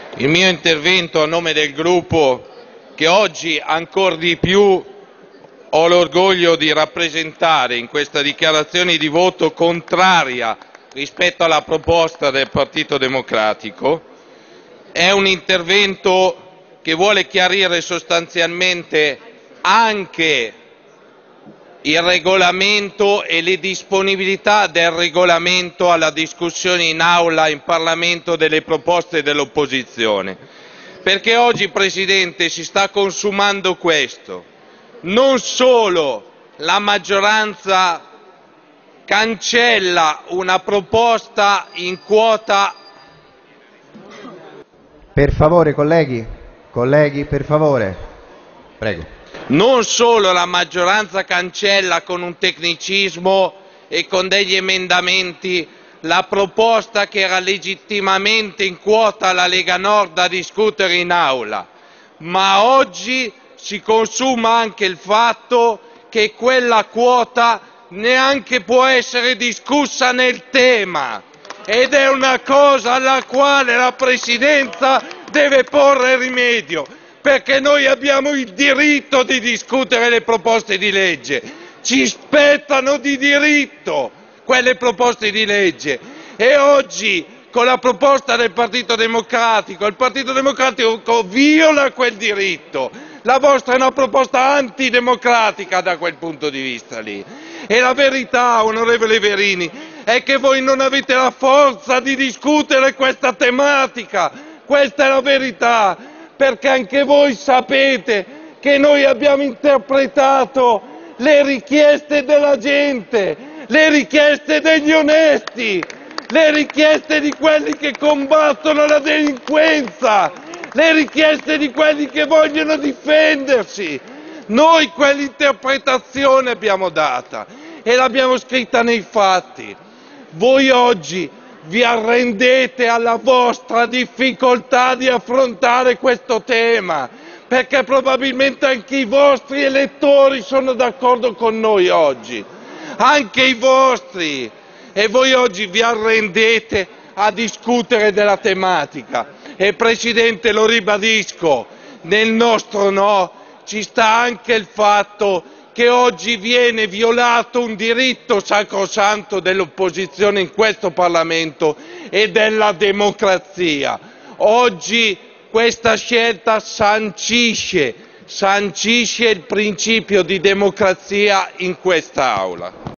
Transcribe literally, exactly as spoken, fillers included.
il mio intervento a nome del gruppo che oggi ancor di più ho l'orgoglio di rappresentare in questa dichiarazione di voto contraria rispetto alla proposta del Partito Democratico. È un intervento che vuole chiarire sostanzialmente anche il regolamento e le disponibilità del regolamento alla discussione in aula in Parlamento delle proposte dell'opposizione. Perché oggi, Presidente, si sta consumando questo. Non solo la maggioranza cancella una proposta in quota. Per favore, colleghi, colleghi, per favore, prego. Non solo la maggioranza cancella con un tecnicismo e con degli emendamenti la proposta che era legittimamente in quota alla Lega Nord da discutere in aula, ma oggi si consuma anche il fatto che quella quota neanche può essere discussa nel tema, ed è una cosa alla quale la Presidenza deve porre rimedio, perché noi abbiamo il diritto di discutere le proposte di legge, ci spettano di diritto quelle proposte di legge, e oggi con la proposta del Partito Democratico, il Partito Democratico viola quel diritto. La vostra è una proposta antidemocratica da quel punto di vista lì. E la verità, onorevole Verini, è che voi non avete la forza di discutere questa tematica. Questa è la verità, perché anche voi sapete che noi abbiamo interpretato le richieste della gente, le richieste degli onesti, le richieste di quelli che combattono la delinquenza, le richieste di quelli che vogliono difendersi. Noi quell'interpretazione abbiamo data e l'abbiamo scritta nei fatti. Voi oggi vi arrendete alla vostra difficoltà di affrontare questo tema, perché probabilmente anche i vostri elettori sono d'accordo con noi oggi, anche i vostri, e voi oggi vi arrendete a discutere della tematica. E Presidente, lo ribadisco, nel nostro no ci sta anche il fatto che oggi viene violato un diritto sacrosanto dell'opposizione in questo Parlamento e della democrazia. Oggi questa scelta sancisce, sancisce il principio di democrazia in quest'Aula.